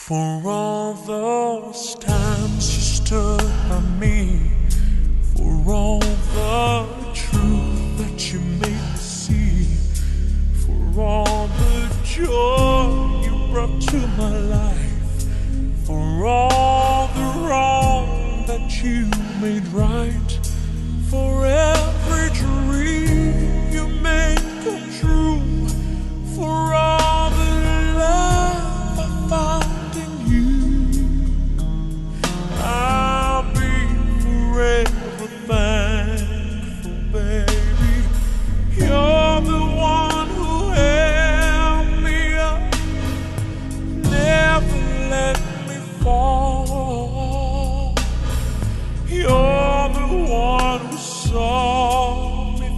For all those times you stood by me, for all the truth that you made me see, for all the joy you brought to my life, for all the wrong that you made right, for every dream you made come true, for all the love I found in you, I'll be forever thankful, baby. You're the one who held me up, never let me fall. You're the one who saw me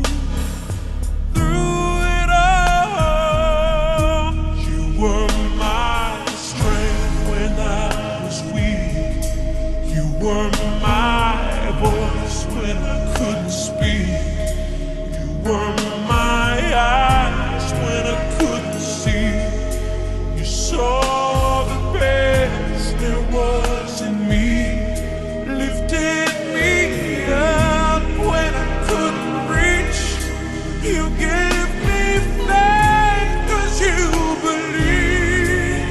through it all. You were my strength when I was weak. You were my voice when I couldn't speak. You were my eyes when I couldn't see. You saw the best there was in me, lifted me up when I couldn't reach. You gave me faith 'cause you believe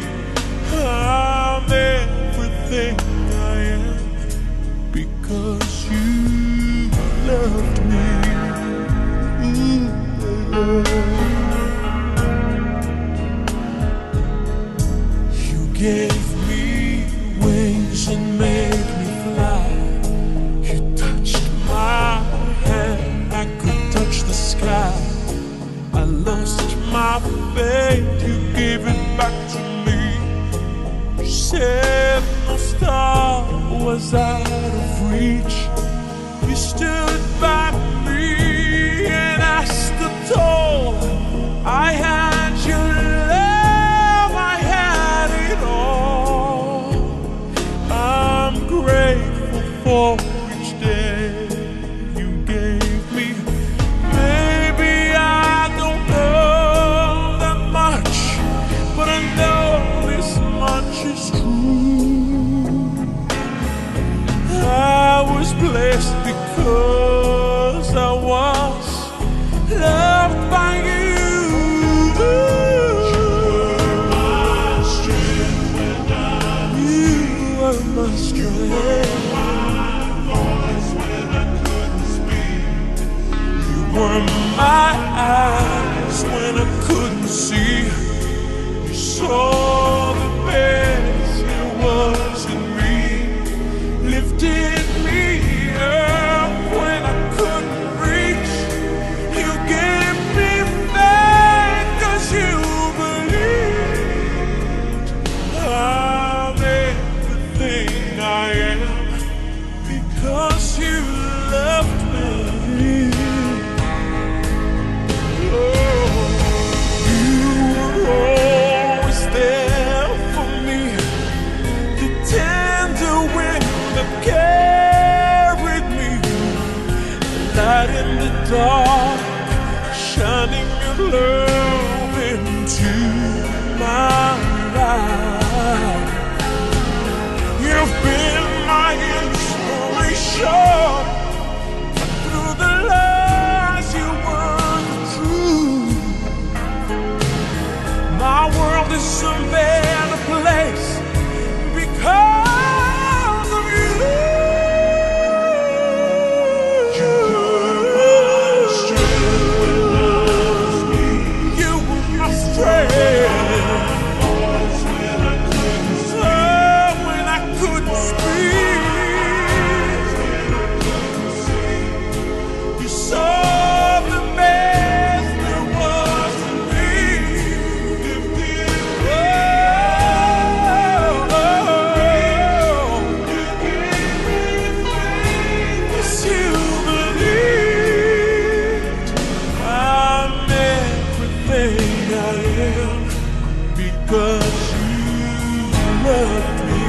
I'm everything I am because you loved me. You gave me wings and made me fly. You touched my hand, I could touch the sky. I lost my faith, you gave it back to me. You said no star was out of reach. You stood by me and I stood tall. I had your love, I had it all. I'm grateful for each day you gave me. Maybe I don't know that much, but I know this much is true. I was blessed because I was loved by you. You were my strength. You were my eyes when I couldn't see. You saw the best there was in me, lifted me up when I couldn't reach. You gave me faith 'cause you believed I'm everything I am because you loved me. Oh, you were always there for me, the tender wind that carried me, light in the dark, shining your love into my life. You've been my inspiration through the lies you weren't true. My world is a better place because of you. You were my strength when I was weak. You were my strength. When I couldn't speak. You saw the best there was in me. Yes, you believed I'm everything I am because you loved me.